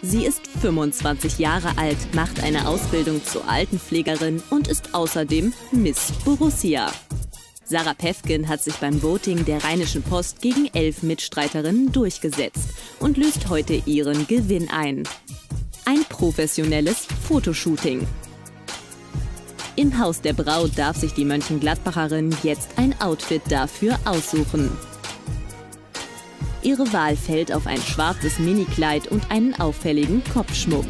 Sie ist 25 Jahre alt, macht eine Ausbildung zur Altenpflegerin und ist außerdem Miss Borussia. Sarah Päffgen hat sich beim Voting der Rheinischen Post gegen 11 Mitstreiterinnen durchgesetzt und löst heute ihren Gewinn ein. Ein professionelles Fotoshooting. Im Haus der Braut darf sich die Mönchengladbacherin jetzt ein Outfit dafür aussuchen. Ihre Wahl fällt auf ein schwarzes Minikleid und einen auffälligen Kopfschmuck.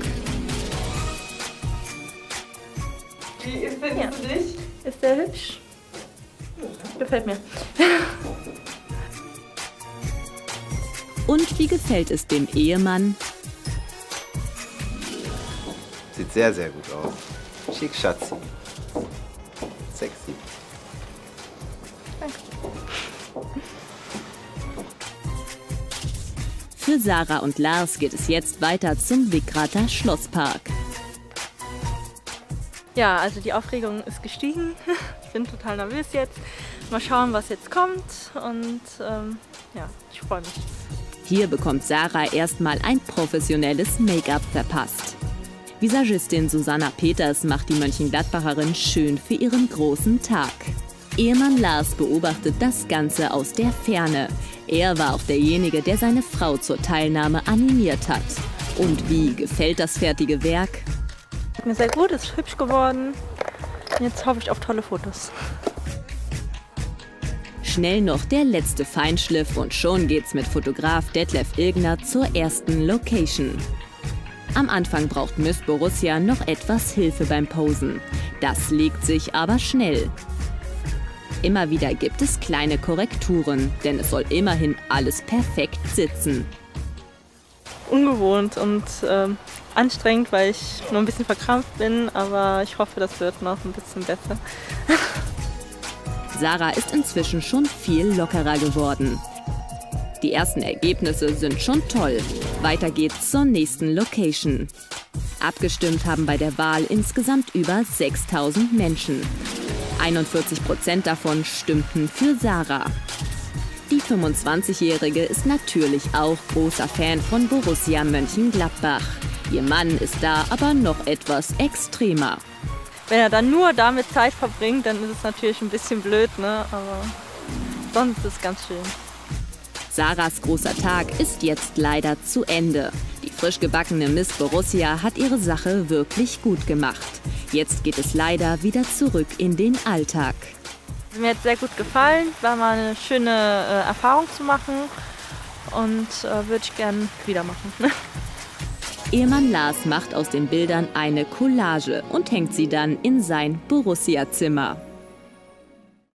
Wie ist denn für dich? Ist sehr hübsch. Gefällt mir. Und wie gefällt es dem Ehemann? Sieht sehr, sehr gut aus. Schick, Schatzi. Sexy. Danke. Für Sarah und Lars geht es jetzt weiter zum Wickrater Schlosspark. Ja, also die Aufregung ist gestiegen. Ich bin total nervös jetzt. Mal schauen, was jetzt kommt. Und ja, ich freue mich. Hier bekommt Sarah erstmal ein professionelles Make-up verpasst. Visagistin Susanna Peters macht die Mönchengladbacherin schön für ihren großen Tag. Ehemann Lars beobachtet das Ganze aus der Ferne. Er war auch derjenige, der seine Frau zur Teilnahme animiert hat. Und wie gefällt das fertige Werk? Mir sehr gut, ist hübsch geworden. Jetzt hoffe ich auf tolle Fotos. Schnell noch der letzte Feinschliff und schon geht's mit Fotograf Detlef Ilgner zur ersten Location. Am Anfang braucht Miss Borussia noch etwas Hilfe beim Posen. Das legt sich aber schnell. Immer wieder gibt es kleine Korrekturen, denn es soll immerhin alles perfekt sitzen. Ungewohnt und anstrengend, weil ich nur ein bisschen verkrampft bin, aber ich hoffe, das wird noch ein bisschen besser. Sarah ist inzwischen schon viel lockerer geworden. Die ersten Ergebnisse sind schon toll. Weiter geht's zur nächsten Location. Abgestimmt haben bei der Wahl insgesamt über 6000 Menschen. 41% davon stimmten für Sarah. Die 25-Jährige ist natürlich auch großer Fan von Borussia Mönchengladbach. Ihr Mann ist da aber noch etwas extremer. Wenn er dann nur damit Zeit verbringt, dann ist es natürlich ein bisschen blöd, ne? Aber sonst ist es ganz schön. Sarahs großer Tag ist jetzt leider zu Ende. Die frisch gebackene Miss Borussia hat ihre Sache wirklich gut gemacht. Jetzt geht es leider wieder zurück in den Alltag. Mir hat sehr gut gefallen, war mal eine schöne Erfahrung zu machen und würde ich gern wieder machen. Ehemann Lars macht aus den Bildern eine Collage und hängt sie dann in sein Borussia-Zimmer.